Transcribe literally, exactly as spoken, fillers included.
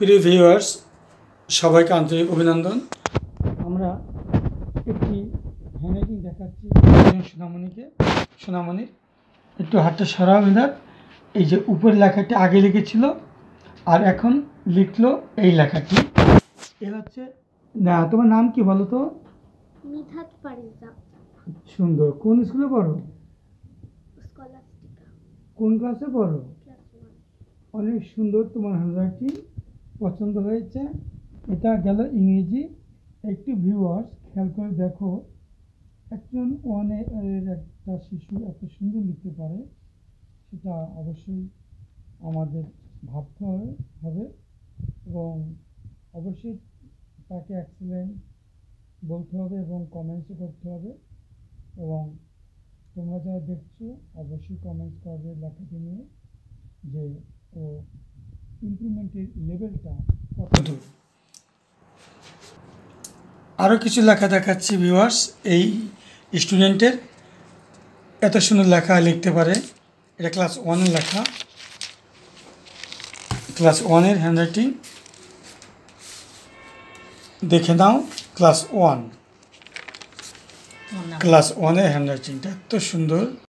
প্রিয় ভিউয়ার্স, সবাইকে আন্তরিক অভিনন্দন। আমরা একটি হ্যান্ডরাইটিং দেখাচ্ছি সোনামণিকে। সোনামণির একটু হাতটা সরাও বিধার। এই যে উপরের লেখাটি আগে লিখেছিল আর এখন লিখলো এই লেখাটি। এ হচ্ছে না, তোমার নাম কি বলো তো? মিঠাত পারিজা। সুন্দর। কোন স্কুলে পড়ো? স্কলাস্টিকা। কোন ক্লাসে পড়ো? Class one. অনেক সুন্দর, তোমার হ্যান্ডরাইটিং পছন্দ হয়েছে। এটা গেল ইংরেজি। একটি ভিউয়ার্স খেয়াল করে দেখো, একজন ওয়ানের একটা শিশু এত সুন্দর লিখতে পারে, সেটা অবশ্যই আমাদের ভাবতে হবে এবং অবশ্যই তাকে এক্সেলেন্ট বলতে হবে এবং কমেন্টসও করতে হবে। এবং তোমরা যারা দেখছো অবশ্যই কমেন্টস করবে লেখাটি নিয়ে, যে ও ইমপ্রুভমেন্টের লেভেলটা কতদূর। আরও কিছু লেখা দেখাচ্ছি ভিউয়ার্স। এই স্টুডেন্টের এত সুন্দর লেখা লিখতে পারে। এটা ক্লাস ওয়ানের লেখা, ক্লাস ওয়ানের হ্যান্ডরাইটিং দেখে নাও। ক্লাস ওয়ান ক্লাস ওয়ানের হ্যান্ডরাইটিংটা এত সুন্দর।